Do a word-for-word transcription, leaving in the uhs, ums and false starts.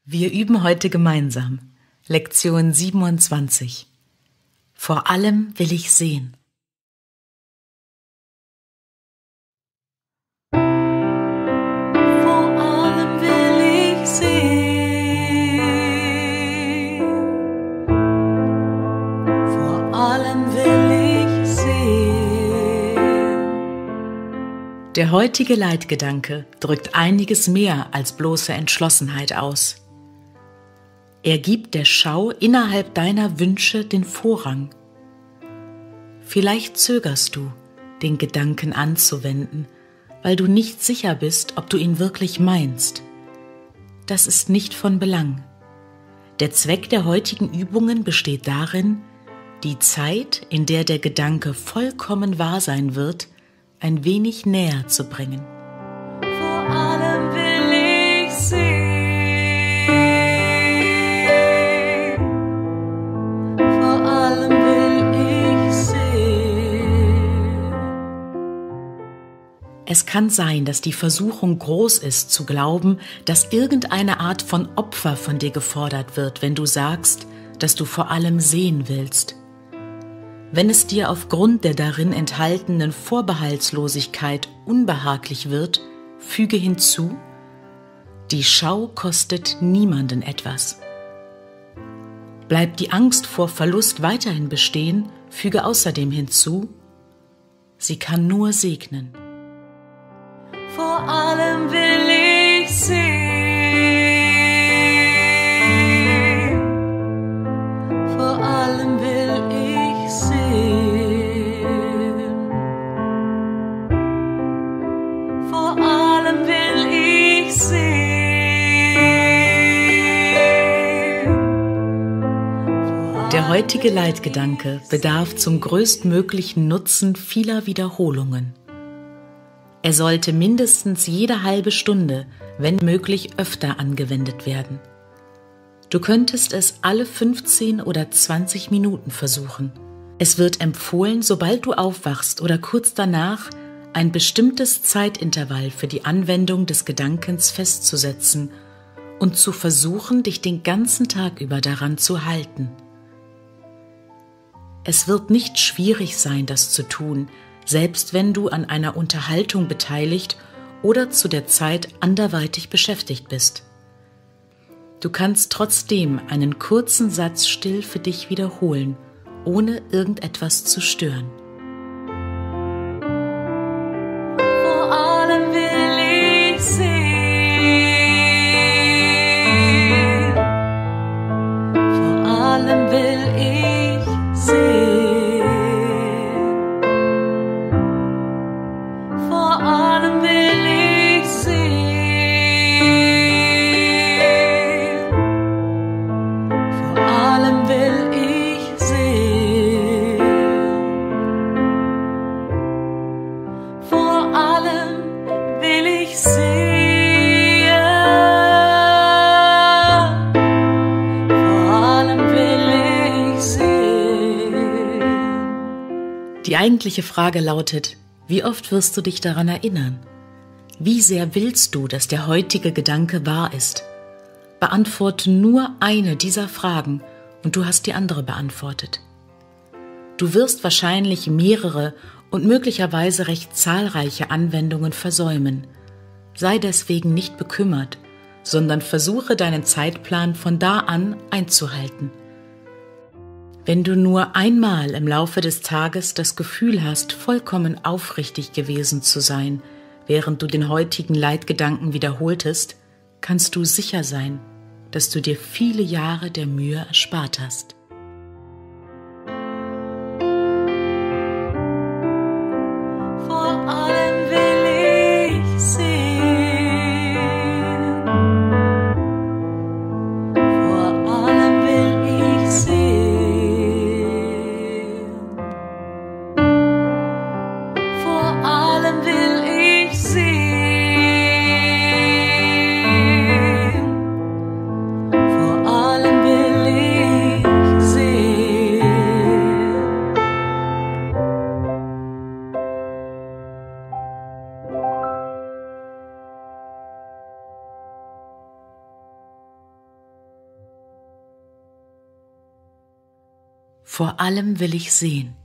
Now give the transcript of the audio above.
Wir üben heute gemeinsam. Lektion siebenundzwanzig. Vor allem will ich sehen. Vor allem will ich sehen. Vor allem will ich sehen. Der heutige Leitgedanke drückt einiges mehr als bloße Entschlossenheit aus. Er gibt der Schau innerhalb deiner Wünsche den Vorrang. Vielleicht zögerst du, den Gedanken anzuwenden, weil du nicht sicher bist, ob du ihn wirklich meinst. Das ist nicht von Belang. Der Zweck der heutigen Übungen besteht darin, die Zeit, in der der Gedanke vollkommen wahr sein wird, ein wenig näher zu bringen. Vor allem will ich sehen. Es kann sein, dass die Versuchung groß ist, zu glauben, dass irgendeine Art von Opfer von dir gefordert wird, wenn du sagst, dass du vor allem sehen willst. Wenn es dir aufgrund der darin enthaltenen Vorbehaltslosigkeit unbehaglich wird, füge hinzu: Die Schau kostet niemanden etwas. Bleibt die Angst vor Verlust weiterhin bestehen, füge außerdem hinzu: Sie kann nur segnen. Vor allem will ich sehen. Vor allem will ich sehen. Vor allem will ich sehen. Der heutige Leitgedanke bedarf zum größtmöglichen Nutzen vieler Wiederholungen. Er sollte mindestens jede halbe Stunde, wenn möglich öfter angewendet werden. Du könntest es alle fünfzehn oder zwanzig Minuten versuchen. Es wird empfohlen, sobald du aufwachst oder kurz danach, ein bestimmtes Zeitintervall für die Anwendung des Gedankens festzusetzen und zu versuchen, dich den ganzen Tag über daran zu halten. Es wird nicht schwierig sein, das zu tun, selbst wenn du an einer Unterhaltung beteiligt oder zu der Zeit anderweitig beschäftigt bist. Du kannst trotzdem einen kurzen Satz still für dich wiederholen, ohne irgendetwas zu stören. Vor allem will ich sehen. Vor allem will ich sehen. Die eigentliche Frage lautet: Wie oft wirst du dich daran erinnern? Wie sehr willst du, dass der heutige Gedanke wahr ist? Beantworte nur eine dieser Fragen und du hast die andere beantwortet. Du wirst wahrscheinlich mehrere und möglicherweise recht zahlreiche Anwendungen versäumen. Sei deswegen nicht bekümmert, sondern versuche deinen Zeitplan von da an einzuhalten. Wenn du nur einmal im Laufe des Tages das Gefühl hast, vollkommen aufrichtig gewesen zu sein, während du den heutigen Leitgedanken wiederholtest, kannst du sicher sein, dass du dir viele Jahre der Mühe erspart hast. Vor allem will ich sehen. Vor allem will ich sehen. Vor allem will ich sehen. Vor allem will ich Vor allem will ich sehen.